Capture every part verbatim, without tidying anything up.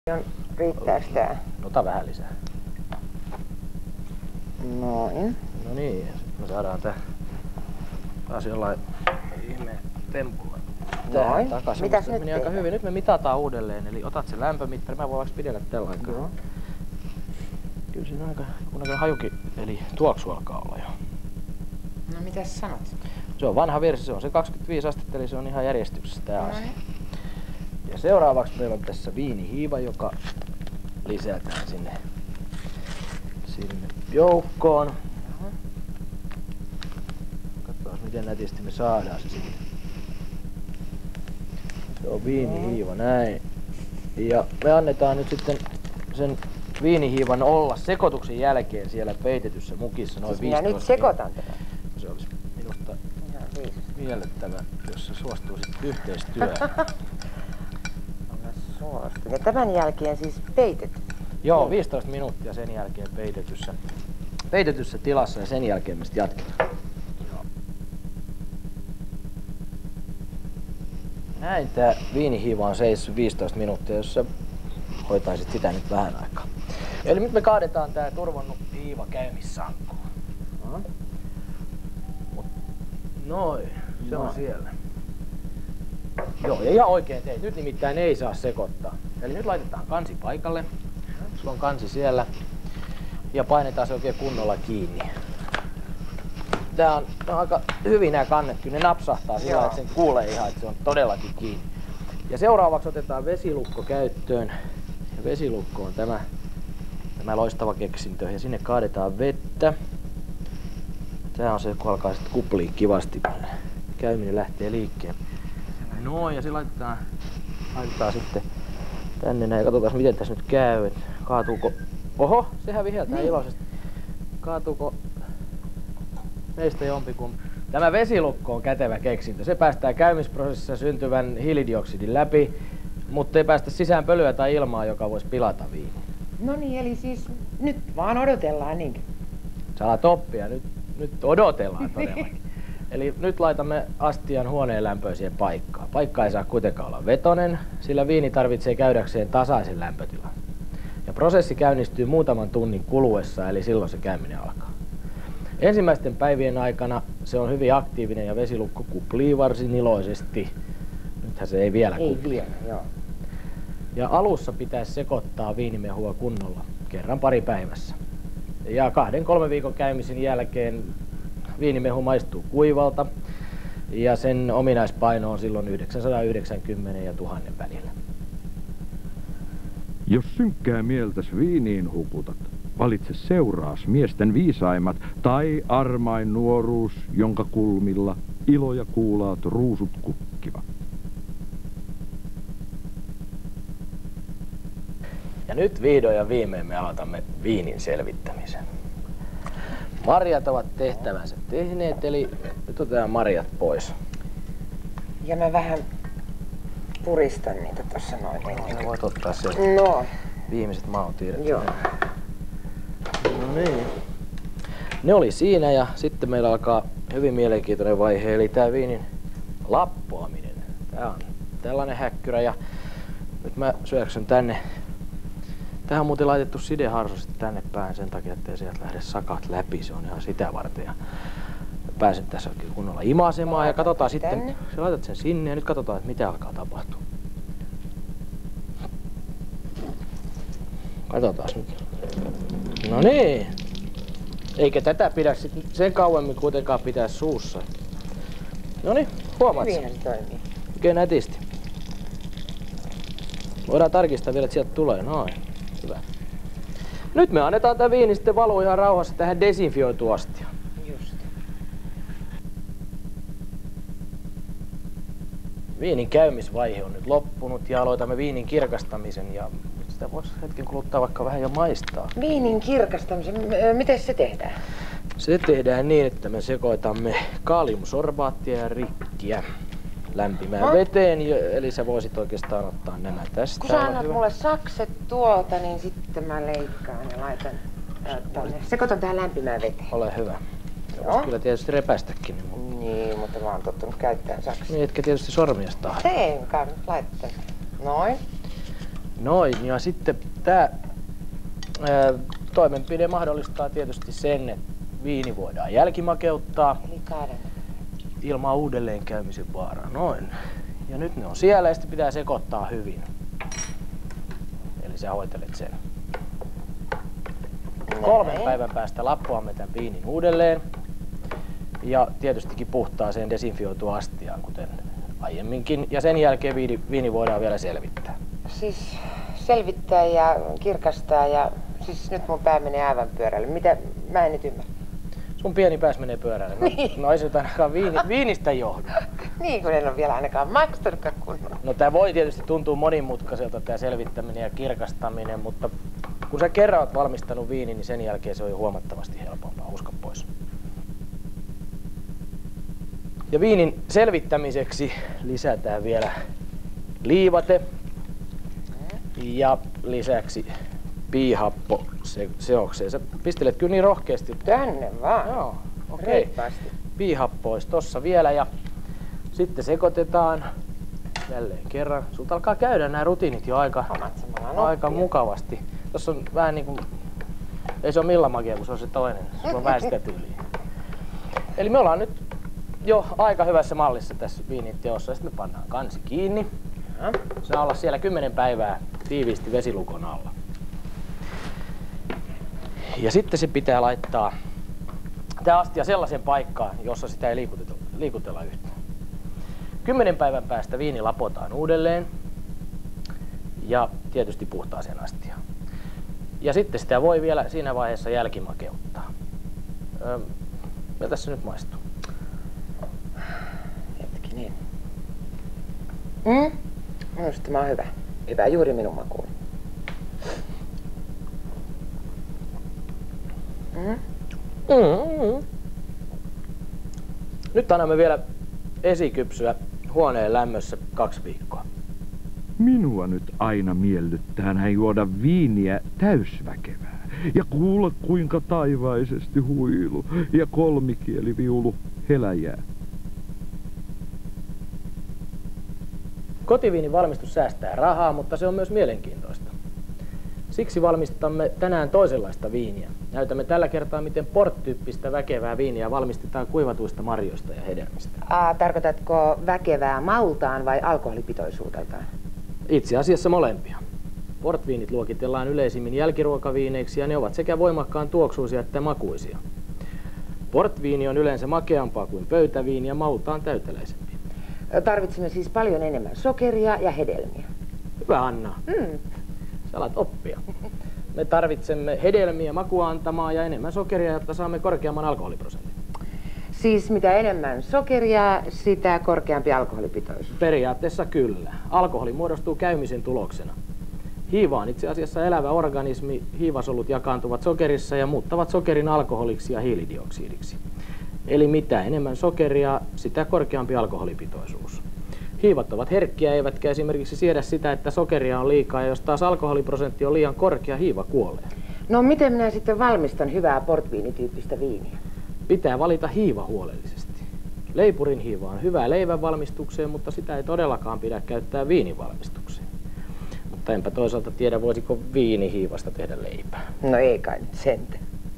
Riittääks tää? Ota vähän lisää. Noin. No niin, ja sit me saadaan tää taas jollain ihmeen tempulla. Noin. Takaisin. Mitäs nyt meni aika hyvin. Nyt me mitataan uudelleen, eli otat sen lämpömittari. Mä voin vaikka pidellä tällä aikaa. Joo. Kyllä siinä aika jonkunnäköinen hajukin, eli tuoksu alkaa olla jo. No mitäs sanot? Se on vanha virsi, se on se kaksikymmentäviisi astetta, eli se on ihan järjestyksessä tää asia. Noin. Ja seuraavaksi meillä on tässä viinihiiva, joka lisätään sinne, sinne joukkoon. Katsotaan miten nätisti me saadaan se sitten. Se on viinihiiva näin. Ja me annetaan nyt sitten sen viinihiivan olla sekoituksen jälkeen siellä peitetyssä mukissa noin siis viisitoista. minä nyt sekoitan tätä. Se olisi minusta Ihan miellyttävä, jos sä suostuisit yhteistyöhön. Ja tämän jälkeen siis peitet. Joo, viisitoista minuuttia sen jälkeen peitetyssä, peitetyssä tilassa ja sen jälkeen me sitten jatketaan. Joo. Näin tää viinihiiva on seissyt viisitoista minuuttia, jos sä hoitaisit sitä nyt vähän aikaa. Eli nyt me kaadetaan tää turvonnut hiiva käymissankkuun. No. Noin, se on siellä. Joo, ja ihan oikein teit. Nyt nimittäin ei saa sekoittaa. Eli nyt laitetaan kansi paikalle. Sulla on kansi siellä. Ja painetaan se oikein kunnolla kiinni. Tää on, tää on aika hyvin nämä kannet. Kyllä ne napsahtaa sillä lailla, että sen kuulee ihan, että se on todellakin kiinni. Ja seuraavaksi otetaan vesilukko käyttöön. Ja vesilukko on tämä, tämä loistava keksintö. Ja sinne kaadetaan vettä. Tää on se, kun alkaa sitten kuplii kivasti. Käyminen lähtee liikkeelle. Noin, ja se laitetaan, laitetaan sitten tänne näin. Katsotaan miten tässä nyt käy. Et kaatuuko... Oho, sehän viheltää niin iloisesti. Kaatuuko meistä jompikumpi? Tämä vesilukko on kätevä keksintö. Se päästää käymisprosessissa syntyvän hiilidioksidin läpi, mutta ei päästä sisään pölyä tai ilmaa, joka voisi pilata viiniä. No niin, eli siis nyt vaan odotellaan niinkö? Sä alat oppia, nyt, nyt odotellaan todellakin. Eli nyt laitamme astian huoneen lämpöiseen paikkaan. Paikka ei saa kuitenkaan olla vetonen, sillä viini tarvitsee käydäkseen tasaisen lämpötilan. Ja prosessi käynnistyy muutaman tunnin kuluessa, eli silloin se käyminen alkaa. Ensimmäisten päivien aikana se on hyvin aktiivinen ja vesilukko kuplii varsin iloisesti. Nythän se ei vielä Ei kupli. vielä, joo. Ja alussa pitäisi sekoittaa viinimehua kunnolla kerran pari päivässä. Ja kahden kolmen viikon käymisen jälkeen viinimehu maistuu kuivalta ja sen ominaispaino on silloin yhdeksänsataayhdeksänkymmentä ja tuhannen välillä. Jos synkkää mieltäs viiniin hukutat, valitse seuraas miesten viisaimmat tai armain nuoruus, jonka kulmilla ilo ja kuulaat ruusut kukkivat. Ja nyt vihdoin ja viimein me aloitamme viinin selvittämisen. Marjat ovat tehtävänsä tehneet, eli nyt otetaan marjat pois. Ja mä vähän puristan niitä tossa noin. No, voit ottaa sieltä No. viimeiset maut irti. Joo. No niin. Ne oli siinä ja sitten meillä alkaa hyvin mielenkiintoinen vaihe, eli tää viinin lappoaminen. Tää on tällainen häkkyrä ja nyt mä syöksyn tänne. Tähän on muuten laitettu sideharso sitten tänne päin sen takia, ettei sieltä lähde sakat läpi. Se on ihan sitä varten. Ja pääsen tässä oikein kunnolla imasemaan ja katsotaan sitten. Sä laitat sen sinne ja nyt katsotaan, että mitä alkaa tapahtua. Katsotaan nyt. No niin. Eikä tätä pidä sit sen kauemmin kuitenkaan pitää suussa. No niin, huomaat sen. Hyvinhän toimii. Oikein nätisti. Voidaan tarkistaa vielä, että sieltä tulee. Noin. Hyvä. Nyt me annetaan tää viini sitten valua ihan rauhassa tähän desinfioituun astiaan. Just. Viinin käymisvaihe on nyt loppunut ja aloitamme viinin kirkastamisen ja sitä voisi hetken kuluttaa vaikka vähän jo maistaa. Viinin kirkastamisen, m- miten se tehdään? Se tehdään niin, että me sekoitamme kaliumsorbaattia ja rikkiä lämpimään Ha? veteen, eli sä voisit oikeastaan ottaa nämä tästä. Kun sä annat mulle sakset tuolta, niin sitten mä leikkaan ja laitan tonne. Sekoitan tähän lämpimään veteen. Ole hyvä. Joo. Voisi kyllä tietysti repästäkin. Niin, Niin, mutta mä oon tottunut käyttämään saksia. niin etkä tietysti sormiasta. Teen kai, nyt laittaa. Noin. Noin, ja sitten tämä toimenpide mahdollistaa tietysti sen, että viini voidaan jälkimakeuttaa. Eli kahden. Ilman uudelleen käymisen vaaraa. Noin. Ja nyt ne on siellä ja sitten pitää sekoittaa hyvin. Eli sä hoitelet sen. Kolmen päivän päästä lappuamme tämän viinin uudelleen. Ja tietystikin puhtaaseen desinfioitua astiaan, kuten aiemminkin. Ja sen jälkeen viini, viini voidaan vielä selvittää. Siis selvittää ja kirkastaa ja... Siis nyt mun pää menee aivan pyörälle. Mitä? Mä en nyt ymmärrä. Sun pieni pääs menee pyörälle. No, Niin. no ei se nyt ainakaan viini, viinistä johdu. Niin, kun en ole vielä ainakaan maistanutkaan kunnolla. No tää voi tietysti tuntua monimutkaiselta tää selvittäminen ja kirkastaminen, mutta kun sä kerran oot valmistanut viinin, niin sen jälkeen se on jo huomattavasti helpompaa. Usko pois. Ja viinin selvittämiseksi lisätään vielä liivate ja lisäksi piihappo se, seokseen. Sä pistelet kyllä niin rohkeasti. Tänne vaan. Joo, okei. Okay. Reippaasti. Piihappo olisi tossa vielä ja sitten sekoitetaan jälleen kerran. Sulta alkaa käydä nämä rutiinit jo aika, aika mukavasti. Tossa on vähän niinku, ei se ole millamagia, kun se on se toinen. Sulla on vähän sitä tyyliä. Eli me ollaan nyt jo aika hyvässä mallissa tässä viinin teossa. Sitten me pannaan kansi kiinni. Saa olla siellä kymmenen päivää tiiviisti vesilukon alla. Ja sitten se pitää laittaa tää astia sellaiseen paikkaan, jossa sitä ei liikutella, liikutella yhtään. Kymmenen päivän päästä viini lapotaan uudelleen ja tietysti puhtaaseen astiaan. Ja sitten sitä voi vielä siinä vaiheessa jälkimakeuttaa. Öö, miltä se nyt maistuu? Hetkinen. Mm? Minusta tämä on hyvä. Hyvä juuri minun makuun. Mm. Mm-hmm. Nyt annamme vielä esikypsyä huoneen lämmössä kaksi viikkoa. Minua nyt aina miellyttää näin juoda viiniä täysväkevää ja kuulla kuinka taivaisesti huilu ja kolmikieliviulu heläjää. Kotiviinin valmistus säästää rahaa, mutta se on myös mielenkiintoista. Siksi valmistamme tänään toisenlaista viiniä. Näytämme tällä kertaa, miten port-tyyppistä väkevää viiniä valmistetaan kuivatuista marjoista ja hedelmistä. Aa, tarkoitatko väkevää maultaan vai alkoholipitoisuudeltaan? Itse asiassa molempia. Portviinit luokitellaan yleisimmin jälkiruokaviineiksi ja ne ovat sekä voimakkaan tuoksuisia että makuisia. Portviini on yleensä makeampaa kuin pöytäviini ja maultaan täyteläisempi. Tarvitsemme siis paljon enemmän sokeria ja hedelmiä. Hyvä Anna. Mm. Sä alat oppia. Me tarvitsemme hedelmiä makua antamaan ja enemmän sokeria, jotta saamme korkeamman alkoholiprosentin. Siis mitä enemmän sokeria, sitä korkeampi alkoholipitoisuus. Periaatteessa kyllä. Alkoholi muodostuu käymisen tuloksena. Hiiva on itse asiassa elävä organismi. Hiivasolut jakaantuvat sokerissa ja muuttavat sokerin alkoholiksi ja hiilidioksidiksi. Eli mitä enemmän sokeria, sitä korkeampi alkoholipitoisuus. Hiivat ovat herkkiä, eivätkä esimerkiksi siedä sitä, että sokeria on liikaa, ja jos taas alkoholiprosentti on liian korkea, hiiva kuolee. No miten minä sitten valmistan hyvää portviinityyppistä viiniä? Pitää valita hiiva huolellisesti. Leipurin hiiva on hyvää leivän valmistukseen, mutta sitä ei todellakaan pidä käyttää viinin valmistukseen. Mutta enpä toisaalta tiedä, voisiko viinihiivasta tehdä leipää. No ei kai nyt sentä.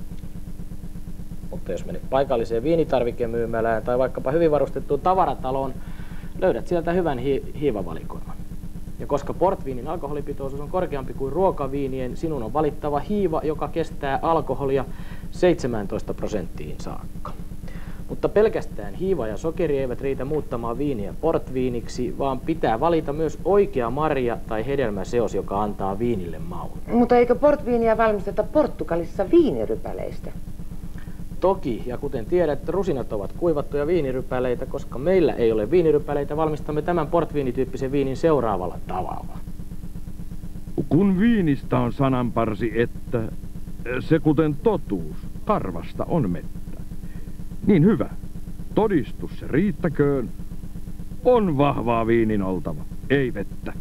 Mutta jos menet paikalliseen viinitarvikemyymälään tai vaikkapa hyvin varustettuun tavarataloon, löydät sieltä hyvän hi- hiivavalikoiman. Ja koska portviinin alkoholipitoisuus on korkeampi kuin ruokaviinien, sinun on valittava hiiva, joka kestää alkoholia seitsemäntoista prosenttiin saakka. Mutta pelkästään hiiva ja sokeri eivät riitä muuttamaan viiniä portviiniksi, vaan pitää valita myös oikea marja tai hedelmäseos, joka antaa viinille maun. Mutta eikö portviiniä valmisteta Portugalissa viinirypäleistä? Toki, ja kuten tiedät, rusinat ovat kuivattuja viinirypäleitä, koska meillä ei ole viinirypäleitä, valmistamme tämän portviinityyppisen viinin seuraavalla tavalla. Kun viinistä on sananparsi, että se kuten totuus karvasta on mettä, niin hyvä, todistus se riittäköön, on vahvaa viinin oltava, ei vettä.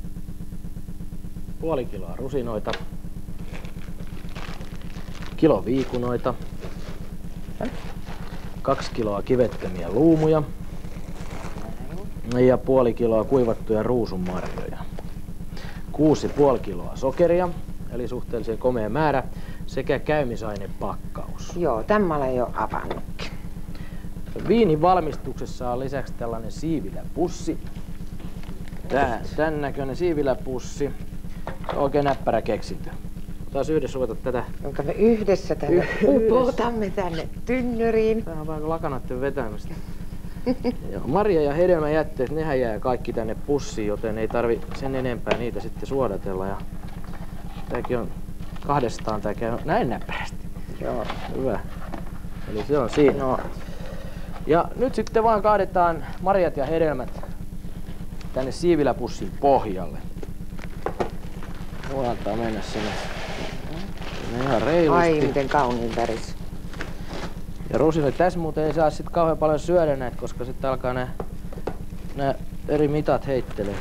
Puoli kiloa rusinoita, kilo viikunoita, kaksi kiloa kivettömiä luumuja ja puoli kiloa kuivattuja ruusunmarjoja. kuusi pilkku viisi kiloa sokeria, eli suhteellisen komea määrä, sekä käymisainepakkaus. Joo, tämä olen jo avannutkin. Viinin valmistuksessa on lisäksi tällainen siiviläpussi. Tää, tän näköinen siiviläpussi. Oikein näppärä keksintö. Taas yhdessä ruveta tätä. Jonka me yhdessä tänne upotamme tänne tynnyriin. Tää on vähän lakanoiden vetämistä. Joo, marja- ja hedelmäjätteet, nehän jää kaikki tänne pussiin, joten ei tarvi sen enempää niitä sitten suodatella. Ja tääkin on kahdestaan, tää käy näin näppärästi. Joo. Hyvä. Eli se on siinä. No. Ja nyt sitten vaan kaadetaan marjat ja hedelmät tänne siiviläpussin pohjalle. Voidaan mennä sinne. sinne ihan reilusti. Ai, miten kauniin väris. Ja rusinoita tässä muuten ei saa sit kauhean paljon syödä näitä, koska sitten alkaa nää, nää eri mitat heittelee.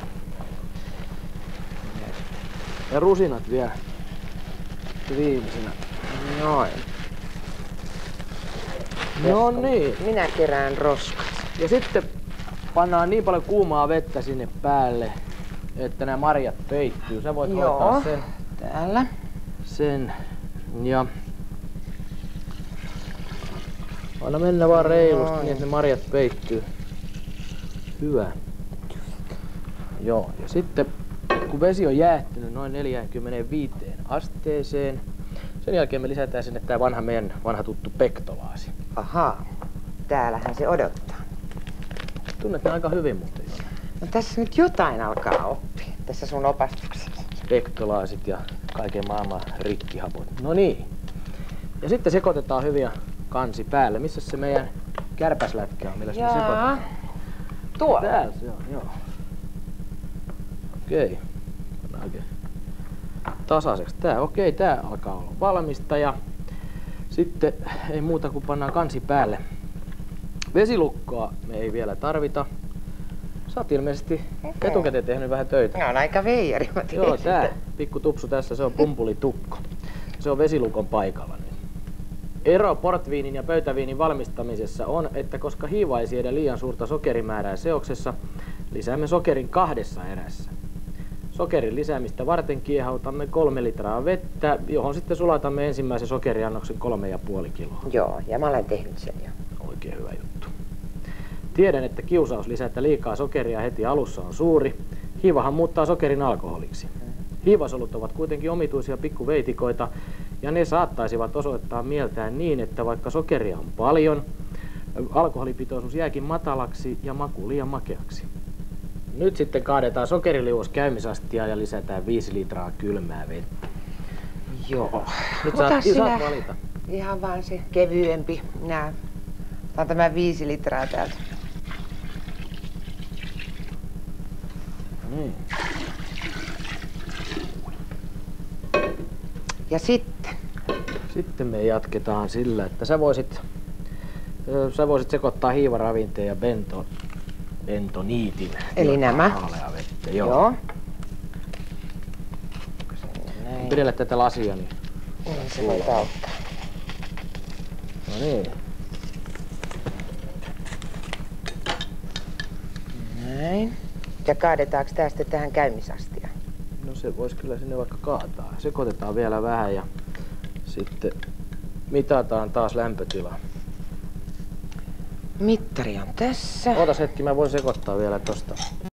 Ja rusinat vielä viimeisenä. Noin. No niin. Minä kerään roskat. Ja sitten pannaan niin paljon kuumaa vettä sinne päälle, että nämä marjat peittyy. Sä voit Joo, hoitaa sen. Täällä. Sen. Ja anna mennä vaan reilusti Noin. niin, että ne marjat peittyy. Hyvä. Joo, ja sitten kun vesi on jäähtynyt noin neljäänkymmeneenviiteen asteeseen, sen jälkeen me lisätään sinne tää vanha meidän vanha tuttu pektolaasi. Ahaa, täällähän se odottaa. Tunnet ne aika hyvin muuten. No tässä nyt jotain alkaa oppia, tässä sun opastuksessa. Pektolaasit ja kaiken maailman rikkihapot. No niin. Ja sitten sekoitetaan hyvin ja kansi päälle. Missä se meidän kärpäslätkä on, millä se sekoitetaan? Tuo. Täällä se on, joo. Okei. Pannaan oikein tasaiseksi. Tää, okei, tää alkaa olla valmista ja sitten ei muuta kuin pannaan kansi päälle. Vesilukkoa me ei vielä tarvita. Sä oot ilmeisesti Okei. etukäteen tehnyt vähän töitä. Mä oon aika veijari, mä tiedän Joo, tää sitä. pikku tupsu tässä, se on pumpulitukko. Se on vesilukon paikalla nyt. Ero portviinin ja pöytäviinin valmistamisessa on, että koska hiiva ei siedä liian suurta sokerimäärää seoksessa, lisäämme sokerin kahdessa erässä. Sokerin lisäämistä varten kiehautamme kolme litraa vettä, johon sitten sulatamme ensimmäisen sokeriannoksen kolme ja puoli kiloa. Joo, ja mä olen tehnyt sen jo. Oikein hyvä juttu. Tiedän, että kiusaus lisätä liikaa sokeria heti alussa on suuri. Hiivahan muuttaa sokerin alkoholiksi. Hiivasolut ovat kuitenkin omituisia pikkuveitikoita, ja ne saattaisivat osoittaa mieltään niin, että vaikka sokeria on paljon, alkoholipitoisuus jääkin matalaksi ja maku liian makeaksi. Nyt sitten kaadetaan sokeriliuos käymisastiaan ja lisätään viisi litraa kylmää vettä. Joo. Nyt Ota saat, sinä saat valita. ihan vaan se kevyempi. Nää. Otan tämä viisi litraa täältä. Niin. Ja sitten. Sitten me jatketaan sillä, että sä voisit, ö, sä voisit sekoittaa hiivaravinteen ja bento, bentoniitin. Eli nämä. Haalea vettä, joo. Joo. Näin. Pidellä tätä lasia, niin Niin se voi auttaa. no niin. Näin. Ja kaadetaanko tää sitten tähän käymisastiaan? No se voisi kyllä sinne vaikka kaataa. Sekoitetaan vielä vähän ja sitten mitataan taas lämpötila. Mittari on tässä. Ootas hetki, mä voin sekoittaa vielä tosta.